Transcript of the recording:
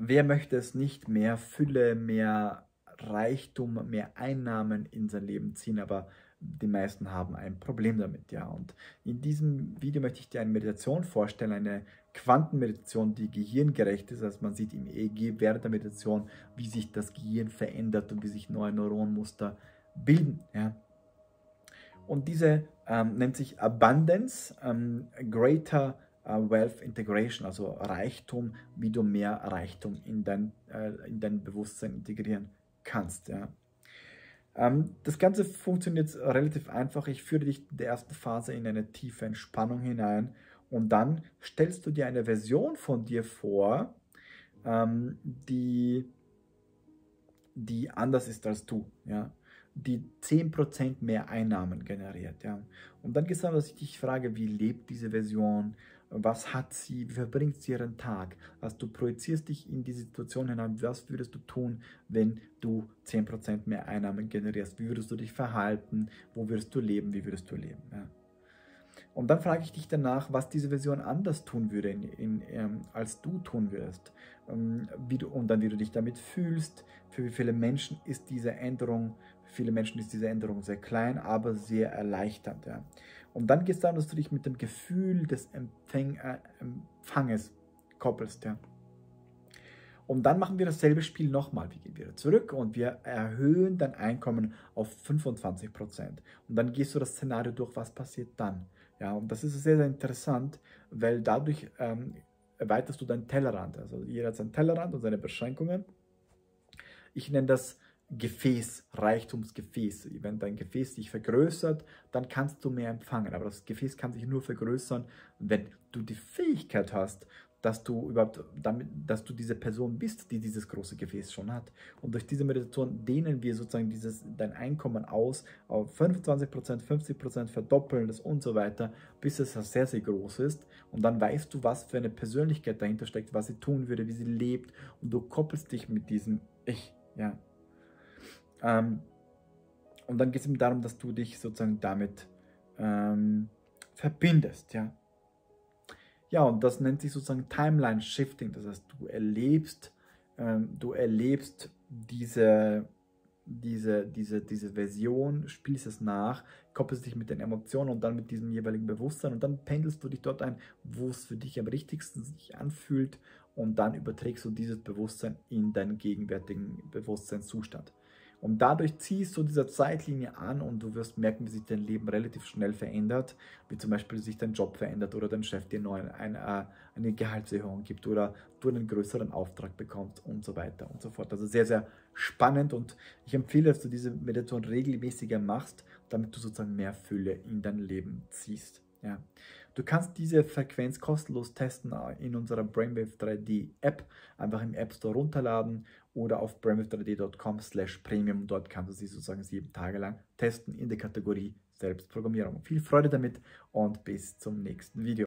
wer möchte es nicht, mehr Fülle, mehr Reichtum, mehr Einnahmen in sein Leben ziehen, aber die meisten haben ein Problem damit, ja. Und in diesem Video möchte ich dir eine Meditation vorstellen, eine Quantenmeditation, die gehirngerecht ist. Also man sieht im EEG während der Meditation, wie sich das Gehirn verändert und wie sich neue Neuronmuster bilden, ja. Und diese nennt sich Abundance, Greater Wealth Integration, also Reichtum, wie du mehr Reichtum in dein Bewusstsein integrieren kannst. Ja. Das Ganze funktioniert relativ einfach. Ich führe dich in der ersten Phase in eine tiefe Entspannung hinein und dann stellst du dir eine Version von dir vor, die anders ist als du. Ja. Die 10% mehr Einnahmen generiert. Ja. Und dann geht es darum, dass ich dich frage, wie lebt diese Version, was hat sie, wie verbringt sie ihren Tag? Also du projizierst dich in die Situation hinein, was würdest du tun, wenn du 10% mehr Einnahmen generierst? Wie würdest du dich verhalten? Wo würdest du leben? Wie würdest du leben? Ja. Und dann frage ich dich danach, was diese Version anders tun würde, als du tun würdest. Und dann, wie du dich damit fühlst. Für wie viele Menschen ist diese Änderung, sehr klein, aber sehr erleichternd. Ja. Und dann geht es darum, dass du dich mit dem Gefühl des Empfanges koppelst. Ja. Und dann machen wir dasselbe Spiel nochmal. Wir gehen wieder zurück und wir erhöhen dein Einkommen auf 25%. Und dann gehst du das Szenario durch, was passiert dann. Ja, und das ist sehr, sehr interessant, weil dadurch erweiterst du deinen Tellerrand. Also jeder hat seinen Tellerrand und seine Beschränkungen. Ich nenne das Gefäß, Reichtumsgefäß. Wenn dein Gefäß sich vergrößert, dann kannst du mehr empfangen. Aber das Gefäß kann sich nur vergrößern, wenn du die Fähigkeit hast, dass du diese Person bist, die dieses große Gefäß schon hat. Und durch diese Meditation dehnen wir sozusagen dein Einkommen aus auf 25%, 50%, verdoppeln das und so weiter, bis es sehr, sehr groß ist. Und dann weißt du, was für eine Persönlichkeit dahinter steckt, was sie tun würde, wie sie lebt. Und du koppelst dich mit diesem Ich. Ja. Und dann geht es eben darum, dass du dich sozusagen damit verbindest. Ja. Ja, und das nennt sich sozusagen Timeline Shifting. Das heißt, du erlebst diese Version, spielst es nach, koppelst dich mit den Emotionen und dann mit diesem jeweiligen Bewusstsein und dann pendelst du dich dort ein, wo es für dich am richtigsten sich anfühlt und dann überträgst du dieses Bewusstsein in deinen gegenwärtigen Bewusstseinszustand. Und dadurch ziehst du diese Zeitlinie an und du wirst merken, wie sich dein Leben relativ schnell verändert, wie zum Beispiel sich dein Job verändert oder dein Chef dir eine Gehaltserhöhung gibt oder du einen größeren Auftrag bekommst und so weiter und so fort. Also sehr, sehr spannend und ich empfehle, dass du diese Meditation regelmäßiger machst, damit du sozusagen mehr Fülle in dein Leben ziehst. Ja. Du kannst diese Frequenz kostenlos testen in unserer Brainwave 3D App. Einfach im App Store runterladen oder auf brainwave3d.com/premium. Dort kannst du sie sozusagen 7 Tage lang testen in der Kategorie Selbstprogrammierung. Viel Freude damit und bis zum nächsten Video.